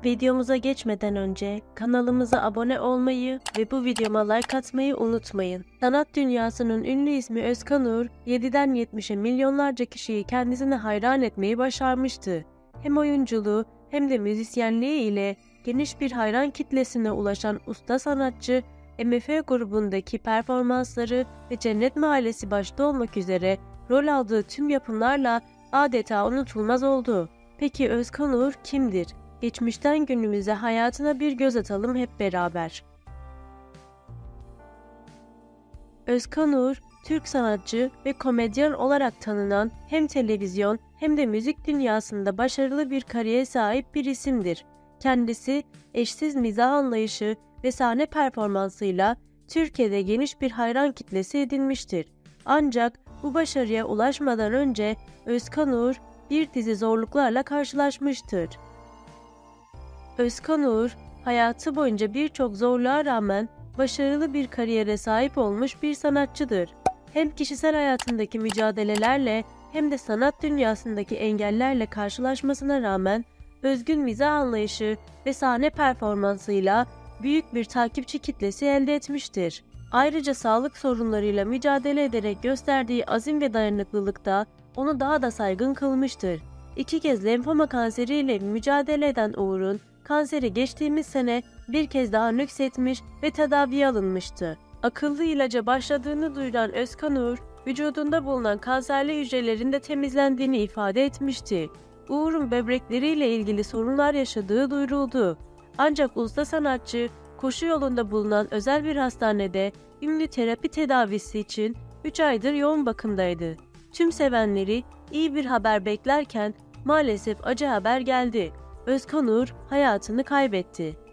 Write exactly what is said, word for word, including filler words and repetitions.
Videomuza geçmeden önce kanalımıza abone olmayı ve bu videoma like atmayı unutmayın. Sanat dünyasının ünlü ismi Özkan Uğur, yediden yetmişe milyonlarca kişiyi kendisine hayran etmeyi başarmıştı. Hem oyunculuğu hem de müzisyenliği ile geniş bir hayran kitlesine ulaşan usta sanatçı, M F Ö grubundaki performansları ve Cennet Mahallesi başta olmak üzere rol aldığı tüm yapımlarla adeta unutulmaz oldu. Peki Özkan Uğur kimdir? Geçmişten günümüze hayatına bir göz atalım hep beraber. Özkan Uğur, Türk sanatçı ve komedyen olarak tanınan hem televizyon hem de müzik dünyasında başarılı bir kariyere sahip bir isimdir. Kendisi eşsiz mizah anlayışı ve sahne performansıyla Türkiye'de geniş bir hayran kitlesi edinmiştir. Ancak bu başarıya ulaşmadan önce Özkan Uğur bir dizi zorluklarla karşılaşmıştır. Özkan Uğur, hayatı boyunca birçok zorluğa rağmen başarılı bir kariyere sahip olmuş bir sanatçıdır. Hem kişisel hayatındaki mücadelelerle hem de sanat dünyasındaki engellerle karşılaşmasına rağmen özgün mizah anlayışı ve sahne performansıyla büyük bir takipçi kitlesi elde etmiştir. Ayrıca sağlık sorunlarıyla mücadele ederek gösterdiği azim ve dayanıklılık da onu daha da saygın kılmıştır. İki kez lenfoma kanseriyle mücadele eden Uğur'un kanseri geçtiğimiz sene bir kez daha nüksetmiş ve tedaviye alınmıştı. Akıllı ilaca başladığını duyuran Özkan Uğur, vücudunda bulunan kanserli hücrelerin de temizlendiğini ifade etmişti. Uğur'un böbrekleriyle ilgili sorunlar yaşadığı duyuruldu. Ancak usta sanatçı, koşu yolunda bulunan özel bir hastanede ünlü terapi tedavisi için üç aydır yoğun bakımdaydı. Tüm sevenleri iyi bir haber beklerken maalesef acı haber geldi. Özkan Uğur hayatını kaybetti.